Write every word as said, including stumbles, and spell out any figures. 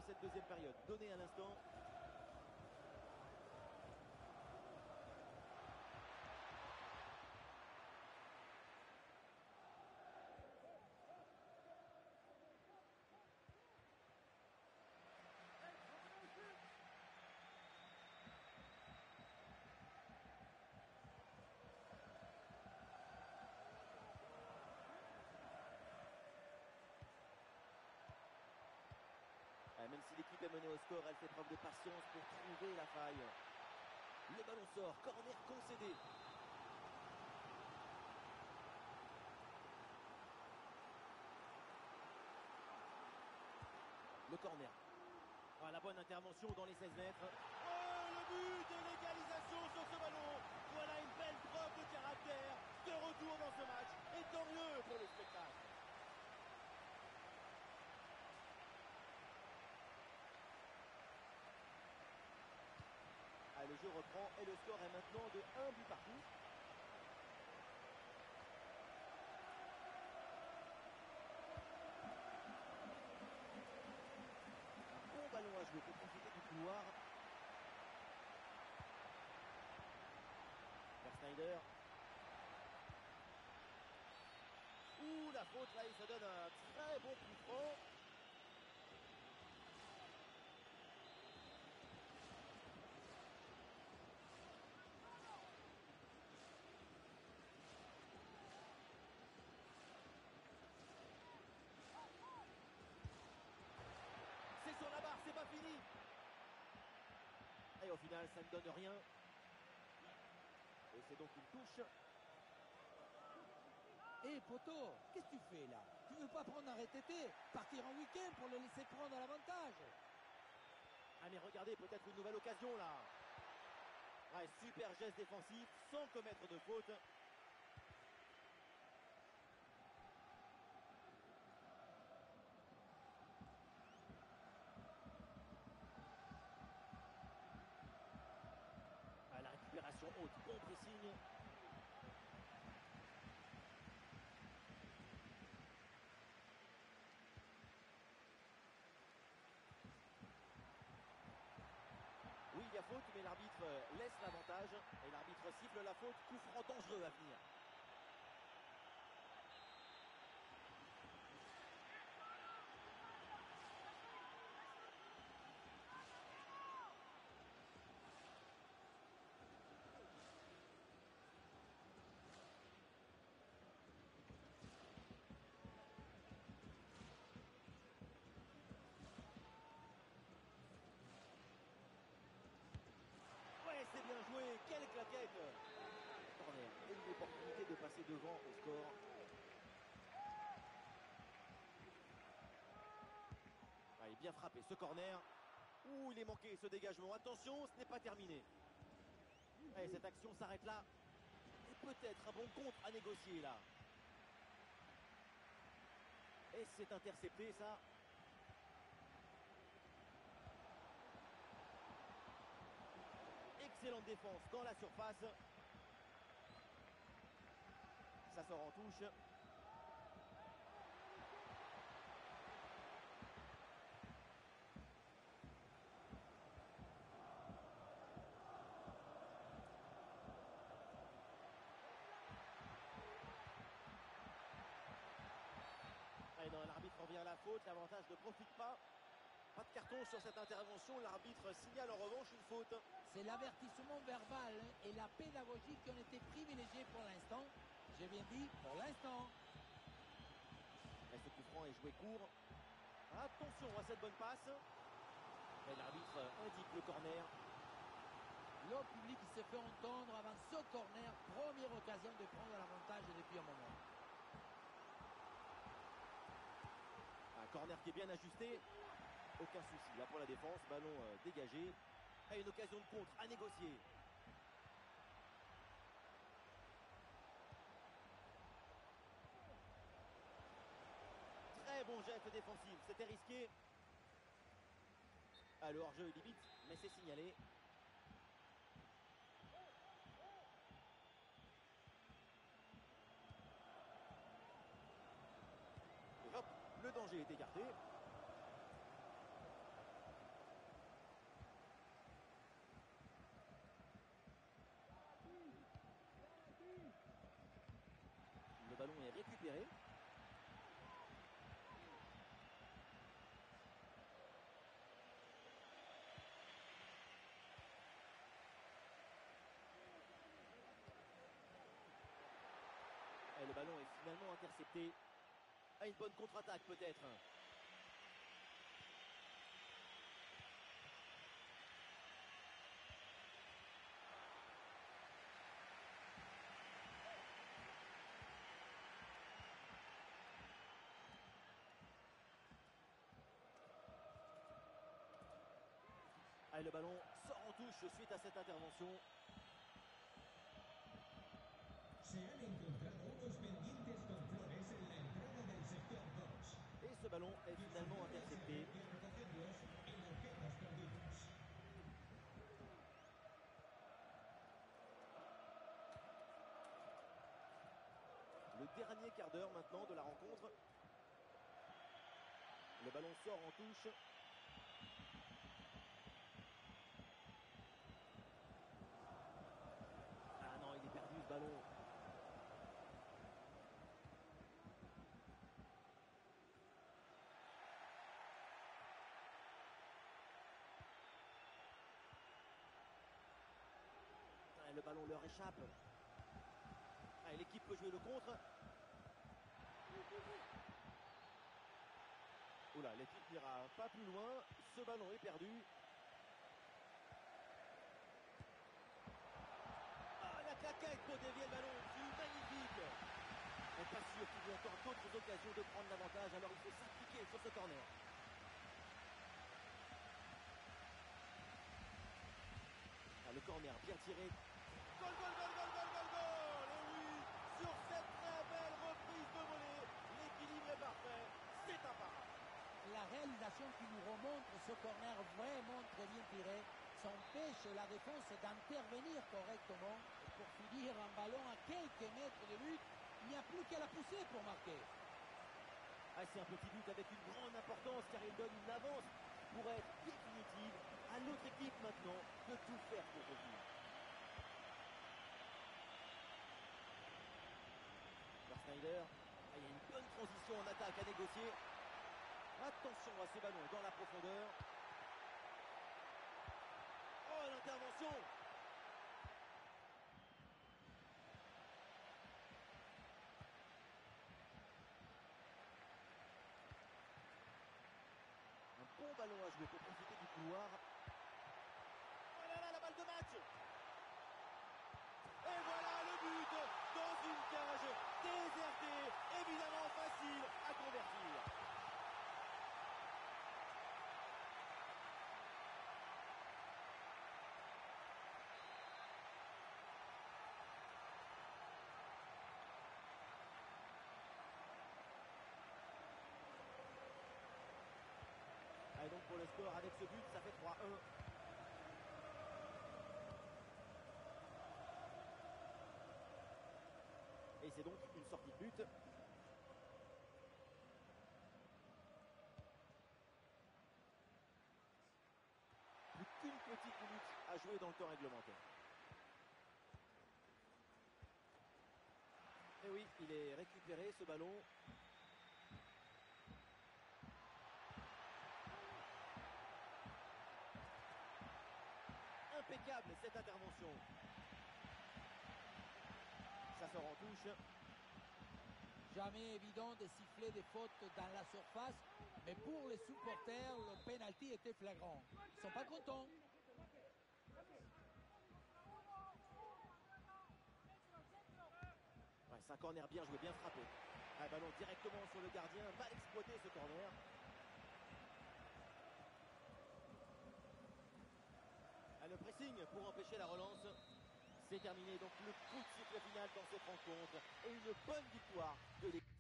cette deuxième période. Donnée à l'instant. Même si l'équipe est menée au score, elle fait preuve de patience pour trouver la faille. Le ballon sort, corner concédé. Le corner. Ah, la bonne intervention dans les seize mètres. Oh, le but de l'égalisation sur ce ballon. Voilà une belle preuve de caractère, de retour dans ce match. Et tant mieux pour le spectacle. Ah, le jeu reprend et le score est maintenant de un but partout. Un bon ballon à jouer pour profiter du couloir. Schneider. Ouh, la faute là, il se donne un très bon coup franc. C'est sur la barre, c'est pas fini. Et au final, ça ne donne rien. Et c'est donc une touche. Hé, hey, poteau, qu'est-ce que tu fais là? Tu veux pas prendre un R T T, partir en week-end pour le laisser prendre l'avantage? Ah mais regardez, peut-être une nouvelle occasion là. Ouais, super geste défensif, sans commettre de faute. Ah, la récupération haute, bon pressing. Oui, il y a faute, mais l'arbitre laisse l'avantage. Et l'arbitre siffle la faute. Coup franc dangereux à venir. Ouais, c'est bien joué. Quelle claquette. Corner. Et une opportunité de passer devant au score. Allez, bien frappé ce corner. Ouh, il est manqué ce dégagement. Attention, ce n'est pas terminé. Allez, cette action s'arrête là. Et peut-être un bon contre à négocier là. Et c'est intercepté ça. Excellente défense dans la surface. Ça sort en touche. Et non, l'arbitre revient à la faute. L'avantage ne profite pas. Pas de carton sur cette intervention. L'arbitre signale en revanche une faute. C'est l'avertissement verbal et la pédagogie qui ont été privilégiés pour l'instant. J'ai bien dit pour l'instant. Et ce coup franc est joué court. Attention à cette bonne passe. Et l'arbitre indique le corner. Le public se fait entendre avant ce corner. Première occasion de prendre l'avantage depuis un moment. Un corner qui est bien ajusté. Aucun souci là pour la défense. Ballon euh, dégagé. Et une occasion de contre à négocier. Très bon geste défensif. C'était risqué. Alors jeu limite, mais c'est signalé. Et hop, le danger est écarté. récupérer. Et le ballon est finalement intercepté. Ah, une bonne contre-attaque peut-être. Ah, le ballon sort en touche suite à cette intervention. Se han encontrado unos pendientes con flores en la entrada del sector dos. Et ce ballon est finalement intercepté. Y recogerlos en objetos perdidos. Le dernier quart d'heure maintenant de la rencontre. Le ballon sort en touche. Ah non, il est perdu ce ballon. Ah, le ballon leur échappe. Ah, l'équipe peut jouer le contre. Oula, l'équipe n'ira pas plus loin. Ce ballon est perdu. Ah, la claquette pour dévier le ballon. C'est magnifique. On n'est pas sûr qu'il y ait encore d'autres occasions de prendre l'avantage. Alors il faut s'impliquer sur ce corner. Ah, le corner bien tiré. Goal, goal, goal, goal, goal, goal, goal. Et oui, sur cette très belle reprise de volée, l'équilibre est parfait. C'est un parade. La réalisation qui nous remontre ce corner vraiment très bien tiré s'empêche la défense d'intervenir correctement. Et pour finir un ballon à quelques mètres de but, il n'y a plus qu'à la pousser pour marquer. Ah, c'est un petit but avec une grande importance car il donne une avance pour être définitive. À l'autre équipe maintenant de tout faire pour revenir. Vers Snyder, ah, il y a une bonne transition en attaque à négocier. Attention à ces ballons dans la profondeur. Oh, l'intervention! Un bon ballon à jouer pour profiter du couloir. Oh là là, la balle de match! Et voilà le but dans une cage désertée, évidemment facile à convertir. Et donc pour le score avec ce but, ça fait trois un. Et c'est donc une sortie de but. Plus qu'une petite minute à jouer dans le temps réglementaire. Et oui, il est récupéré ce ballon. Impeccable cette intervention. Ça sort en touche. Jamais évident de siffler des fautes dans la surface, mais pour les supporters, le penalty était flagrant. Ils ne sont pas contents. Ouais, c'est un corner bien joué, bien frappé. Un ballon directement sur le gardien, mal exploité ce corner. Ah, le pressing pour empêcher la relance. C'est terminé, donc le coup de sifflet final dans cette rencontre et une bonne victoire de l'équipe.